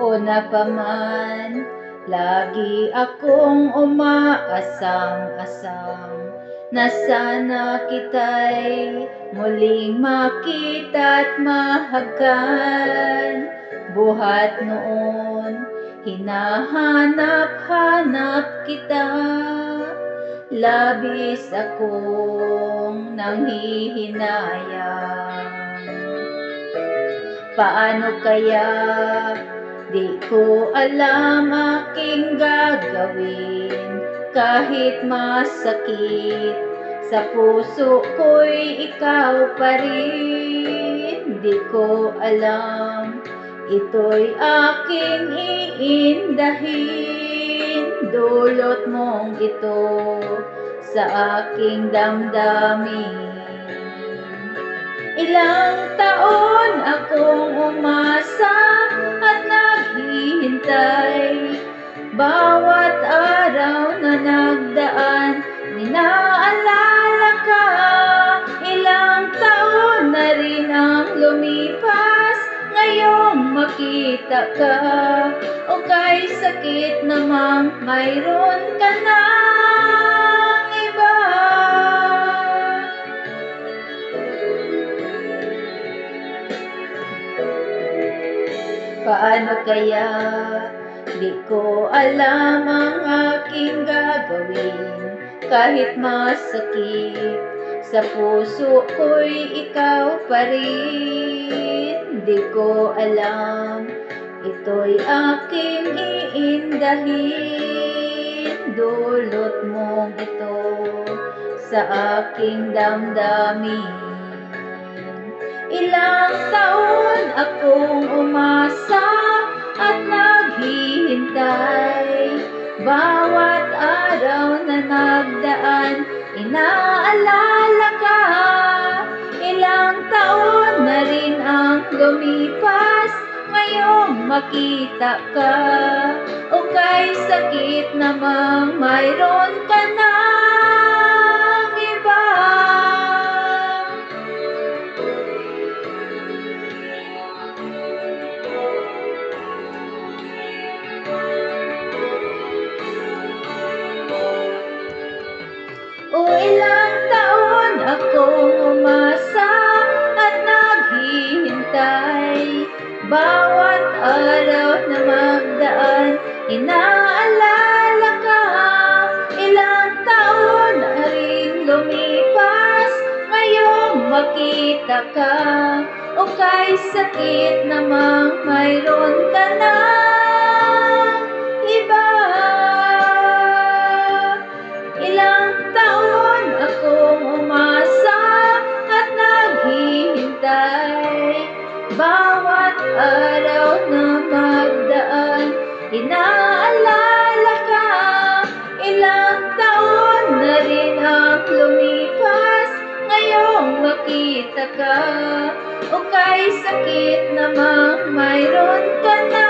Una pa man, lagi akong umaasam-asam na sana kita'y muling makita't mahagan. Buhat noon, hinahanap-hanap kita, labis akong nanghihinayang. Paano kaya? Di ko alam aking gagawin, kahit masakit sa puso ko'y ikaw pa rin. Di ko alam, ito'y aking iindahin, dulot mong ito sa aking damdamin. Ilang taon akong umasa at naghihintay, bawat araw na nagdaan, inaalala ka. Ilang taon na rin ang lumipas, ngayong makita ka, o kay sakit namang mayroon ka ng iba. Paano kaya? Di ko alam ang aking gagawin, kahit masakit sa puso ko'y ikaw pa rin. Di ko alam, ito'y aking iindahin, dulot mong ito sa aking damdamin. Ilang taon akong umasa at naghihintay, bawat araw na nagdaan, inaalala ka. Ilang taon na rin ang lumipas, ngayong makita ka, o kay sakit namang mayroon ka ng iba. O ilang taon akong umasa at naghihintay, bawat araw na magdaan, inaalala ka. Ilang taon na rin lumipas, ngayong makita ka, o kay sakit namang mayroon ka ng iba. Ilang taon akong umasa at naghihintay, bawat araw na magdaan, inaalala ka. Ilang taon na rin ang lumipas, ngayong makita ka, o kay sakit namang mayroon ka na